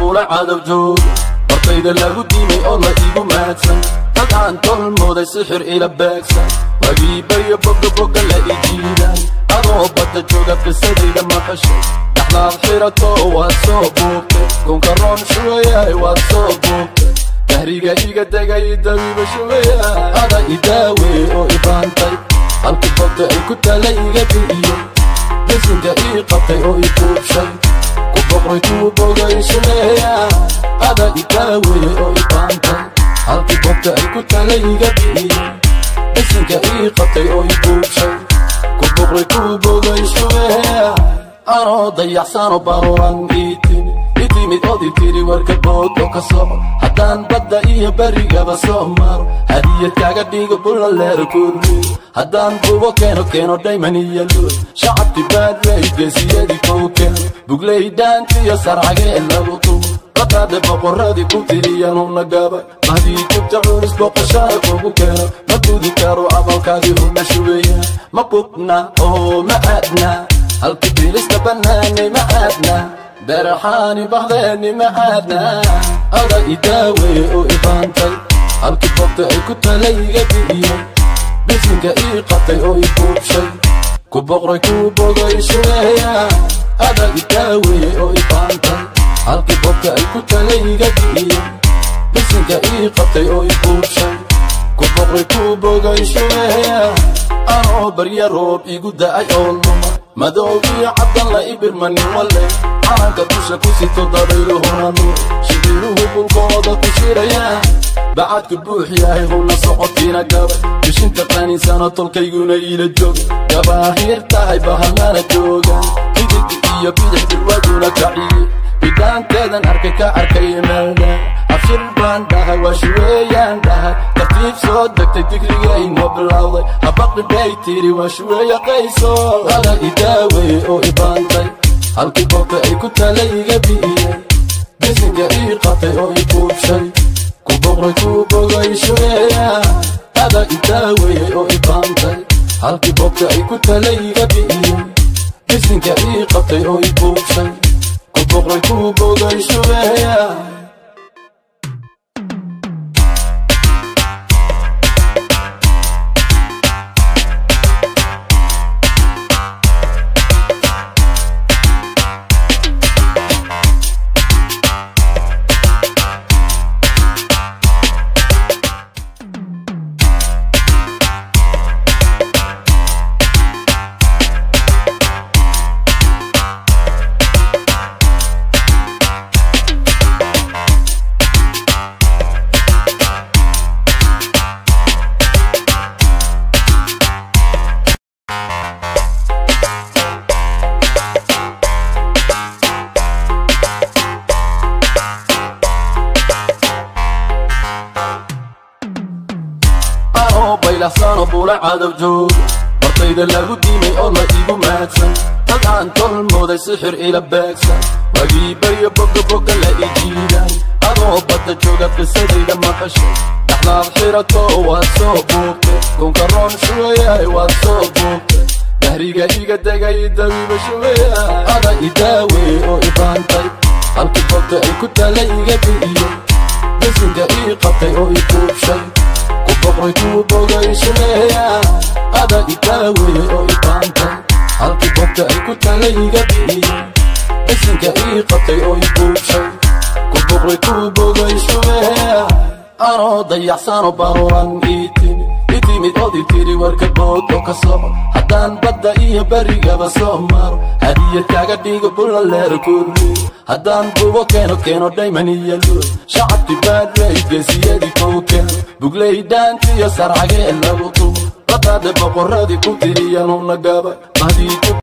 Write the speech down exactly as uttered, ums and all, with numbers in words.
بولا عذب جود برطيد اللغو ديمي الله إيقو ماتسن تدعان طول مودي سحر إلى باكسن وقيبا يبقى بقى لا إجيدا أضو بدا جوغا قصدي لما خشي نحنا الحيرة واسوبوك كون كرون شوية واسوبوك تهريقا إيقا داقا يداوي بشوية هذا يداوي أو إبانتاي halkii bogta ay ku tala iga bi'iyo bisinka ii qabtay oo ii kuubshay ku boqray kuu bogay shuleeya ada idaaweeye oo ii baantay halkii bogta ay ku tala iga bi'iyo bisinka ii qabtay oo ii kuubshay ku boqray kuu bogay shuleeya anoo dayaxsano baruuran ii timi ii timid ood ii tiri warka bood oo ka soco haddaan badda iyo berigaba soo maro hadiyad kaaga dhigo bulla leer kurmiyo haddaan buubo keeno keeno dhayman iyo luur shacabki baadwey geesiyadii kou keeno bugley dhaantiyo sarcagee lagu tumo raqaade boqorradii ku tiriyanuna gabay mahdii jubta culus boqoshaada kugu keeno ma gudi karo camalkaadii huna shubeeya ma bugna oo ma aadna halkii bilista bannaanay ma aadna beraxaani bahdeeni ma aadna ada idaaweeye oo ibaantay halkii bogta ay ku tala iga bi'iyo bisinka ii qabtay oo ii kuubshay ku boqray kuu bogay shuleeya ada idaaweeye oo ii baantay halkii bogta ay ku tala iga bi'iyo bisinka ii qabtay oo ii kuubshay ku boqray kuu bogay shuleeya anoo barya roob igu da'ay oo luma madow iyo cabdan la ibirmanimo leh calanka dusha ku sito dabayluhuna nuur shibiruhu bulkooda ku shirayaan bacadku buux yahay huna socodkiina gabay bishinta qaninsano tolkayguna iila jooga gabaahir tahay bahalnana jooga midigti iyo bidix dirwaduna kaciye bidhaanteedan arkay ka arkay meeldha afshir baan dhahay waa shuweeyaan dhahay tartiib soo degtay digrigayno bilowday habaqi bay tiri waa shuweeya qayso ada idaaweeye oo ibaantay halkii bogta ay ku tala iga bi'iye bisinka ii qabtay oo ii kuubshay ku boqray kuu bogay shuleeya ada idaaweeye oo ii baantay halkii bogta ay ku tala iga bi'iye bisinka ii qabtay oo ii kuubshay ku boqray kuu bogay shuleeya baylaxsano buula cadaw joog bartayda lagu diimay oo la iigu maadsan tadcaan tol mooday sixir ila baagsan wagiiba iyo boga boga la ijiidan adoo badda jooga qisadayda maqashay dhaxlaad xirato waad soo buugtay kunka roon shuweeyahay waad soo buugtay dahriga iga degay dawiiba shuweeya ada idaaweeye oo ibaantay halkii bogta ay ku tala iga bi'iyo bisinka ii qabtay oo ii kuubshay ku boqray kuu bogay shuleeya ada idaaweeye oo ii baantay halkii bogta ay ku tala iga bi'iyo bisinka ii qabtay oo ii kuubshay ku boqray kuu bogay shuleeya anoo dayaxsano baruuran ii timi ii timid ood ii tiri warka bood oo ka soco haddaan badda iyo berigaba soo maro hadiyad kaaga dhigo bulla leer kurmiyo haddaan buubo keeno keeno dhayman iyo luur shacabki baadwey geesiyadii kou keeno bugley dhaantiyo sarcagee lagu tumo raqaade boqorradii ku tiriyanuna gabay mahdii